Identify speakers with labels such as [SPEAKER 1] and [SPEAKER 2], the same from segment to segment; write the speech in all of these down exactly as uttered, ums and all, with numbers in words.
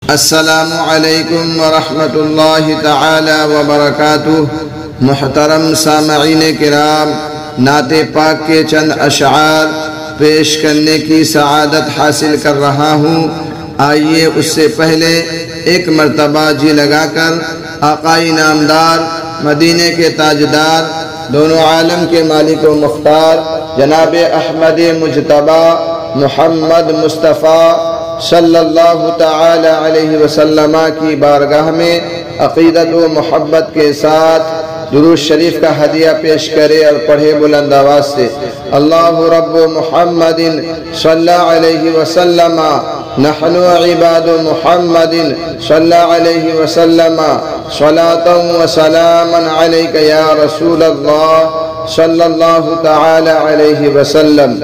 [SPEAKER 1] السلام علیکم ورحمۃ اللہ تعالی وبرکاتہ۔ محترم سامعین کرام، نعت پاک کے چند اشعار پیش کرنے کی سعادت حاصل کر رہا ہوں۔ آئیے اس سے پہلے ایک مرتبہ جی لگا کر آقائی نامدار، مدینے کے تاجدار، دونوں عالم کے مالک و مختار جناب احمد مجتبی محمد مصطفیٰ صلی اللہ تعالی علیہ وسلم کی بارگاہ میں عقیدت و محبت کے ساتھ درود شریف کا ہدیہ پیش کرے اور پڑھے بلند آواز سے۔ اللہ رب محمد صلی علیہ وسلم، نحن عباد محمد صلی علیہ وسلم، صلاة و سلاما علیک یا رسول اللہ صلی اللہ تعالی علیہ وسلم۔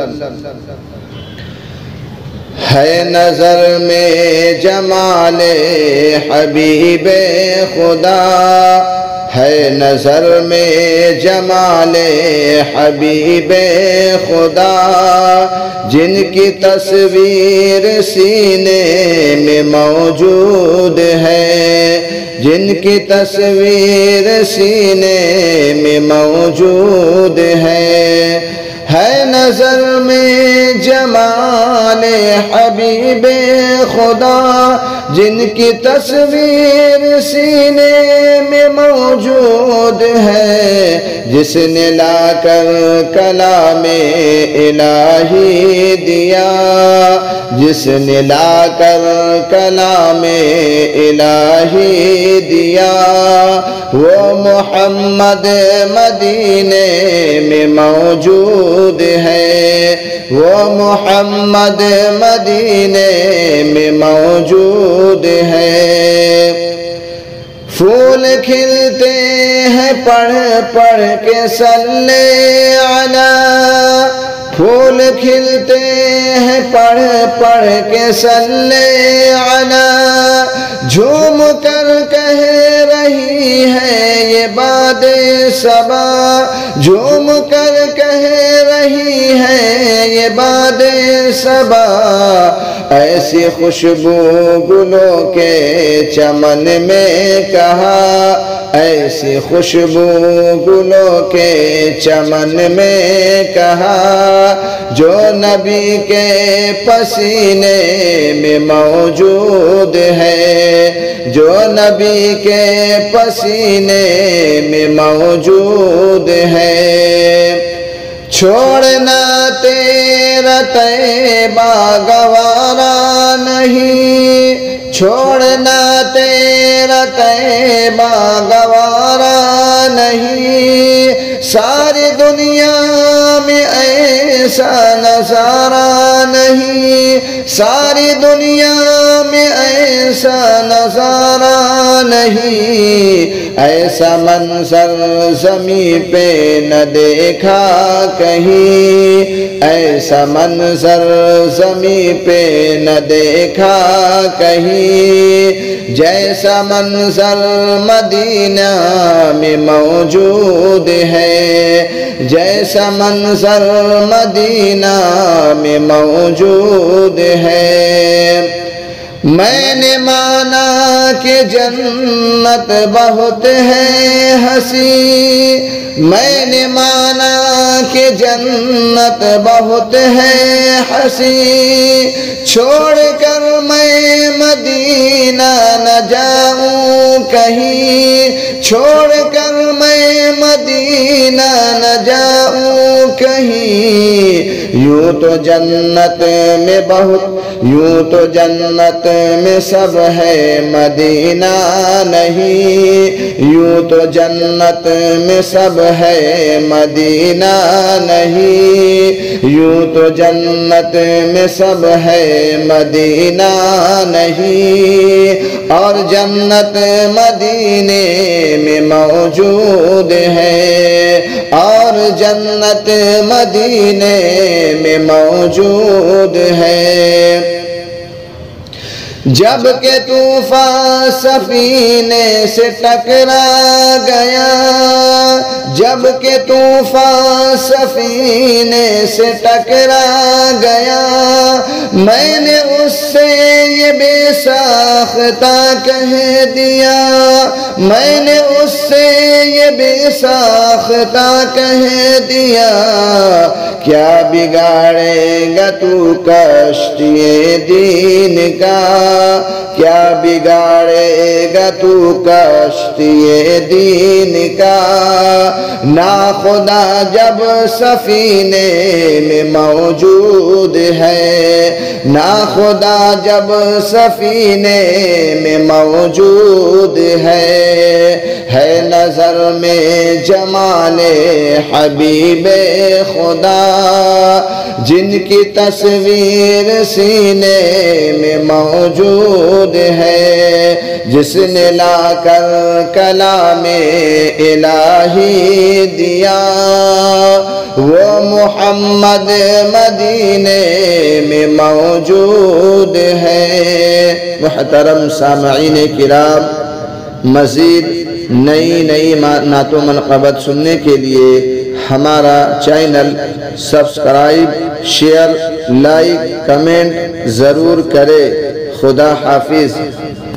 [SPEAKER 1] ہے نظر میں جمال حبیب خدا، ہے نظر میں جمال حبیب خدا، جن کی تصویر سینے میں موجود ہے، جن کی تصویر سینے میں موجود ہے۔ ہے نظر میں جمال حبیب خدا، جن کی تصویر سینے میں موجود ہے، جس نے لا کر کلام الہی دیا، جس نے لا کر کلام الہی دیا، وہ محمد مدینے میں موجود ہے، وہ محمد مدینے میں موجود ہے۔ پھول کھلتے ہیں پڑھ پڑھ کے صلی علی، پھول کھلتے ہیں پڑھ پڑھ کے صلی علی، جھوم کر کہہ رہی ہے یہ باد صبا، جھوم کر کہہ رہی ہے یہ باد صبا، ایسی خوشبو گلوں کے چمن میں کہا، ایسی خوشبو گلوں کے چمن میں کہا، جو نبی کے پسینے میں موجود ہے، جو نبی کے پسینے میں موجود ہے۔ چھوڑنا تیرا طیبہ گوارا نہیں، چھوڑنا تیرا طیبہ گوارا نہیں، ساری دنیا میں ایسا نظارہ نہیں، ساری دنیا میں ایسا نظارہ نہیں، ایسا منظر زمین پہ نہ دیکھا کہیں، ایسا منظر زمین پہ نہ دیکھا کہیں، جیسا منظر مدینہ میں موجود ہے، جیسا منظر مدینہ میں موجود ہے۔ میں نے مانا کہ جنت بہت ہے حسین، میں نے مانا کہ جنت بہت ہے حسین، چھوڑ کر میں مدینہ نہ جاؤں کہیں، چھوڑ کر میں مدینہ نہ جاؤں کہیں، یوں تو جنت میں بہت، یوں تو جنت میں سب ہے مدینہ نہیں، یوں تو جنت میں سب ہے مدینہ نہیں، یوں تو جنت میں سب ہے مدینہ نہیں، اور جنت مدینے میں موجود ہے، اور جنت مدینے میں موجود ہے۔ جب کہ طوفان سفینے سے ٹکرا گیا، جب کہ طوفان سفینے سے ٹکرا گیا، میں نے اس سے یہ بے ساختہ کہہ دیا، میں نے اس سے یہ بے ساختہ کہہ دیا، کیا بگاڑے گا تو کشتی دین کا، کیا بگاڑے گا تو کشتی دین کا، ناخدا جب سفینے میں موجود ہے، ناخدا جب سفینے میں موجود ہے، ہے نظر میں جمالِ حبیب خدا، جن کی تصویر سینے میں موجود ہے، جس نے لا کر کلام الہی دیا، وہ محمد مدینے میں موجود ہے۔ محترم سامعین کرام، مزید نئی نئی نعت و منقبت سننے کے لیے ہمارا channel subscribe, share, like, comment ضرور کرے۔ خدا حافظ۔